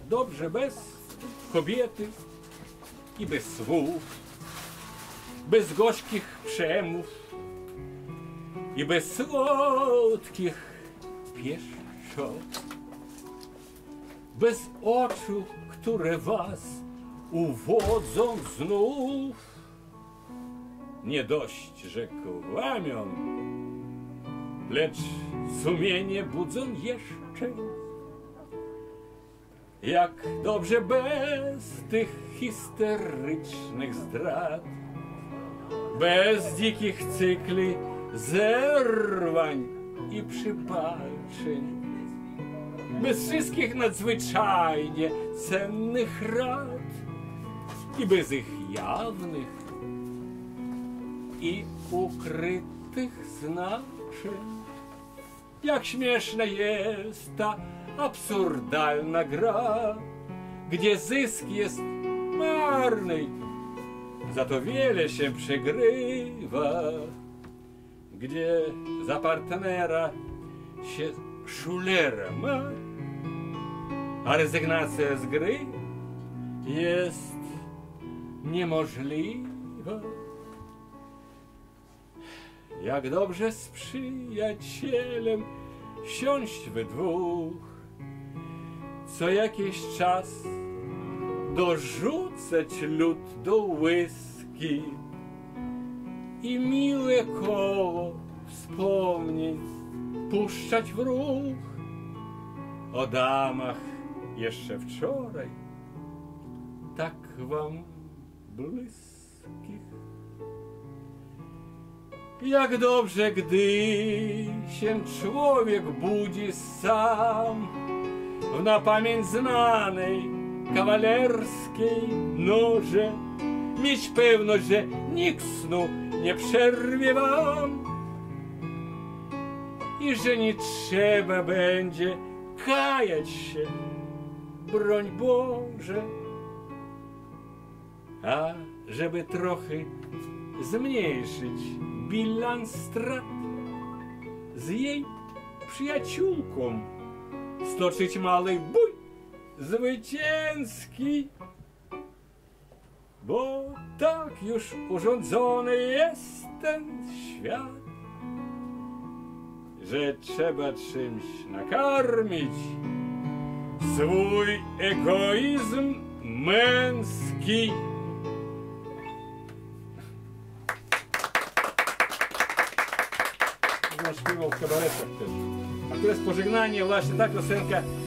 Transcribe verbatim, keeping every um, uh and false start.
dobrze bez kobiety i bez słów, bez gorzkich przemów i bez słodkich pieszczot, bez oczu, które was uwodzą znów. Nie dość, że kłamią, lecz sumienie budzą jeszcze. Jak dobrze bez tych histerycznych zdrad, bez dzikich cykli zerwań i przypatrzeń, bez wszystkich nadzwyczajnie cennych rad i bez ich jawnych i ukrytych znaczeń. Jak śmieszna jest ta absurdalna gra, gdzie zysk jest marny, za to wiele się przegrywa, gdzie za partnera się szulera ma, a rezygnacja z gry jest niemożliwa. Jak dobrze z przyjacielem siąść we dwóch, co jakiś czas dorzucać lód do whisky i miłe koło wspomnień puszczać w ruch. O damach jeszcze wczoraj tak wam bliskich. Jak dobrze, gdy się człowiek budzi sam w na pamięć znanej kawalerskiej norze, mieć pewność, że nikt snu nie przerwie wam i że nie trzeba będzie kajać się, broń Boże, a żeby trochę zmniejszyć bilans strat, z jej przyjaciółką stoczyć mały bój zwycięski, bo tak już urządzony jest ten świat, że trzeba czymś nakarmić swój egoizm męski. Śpiewał w kabaretach też. A to jest pożegnanie, właśnie ta piosenka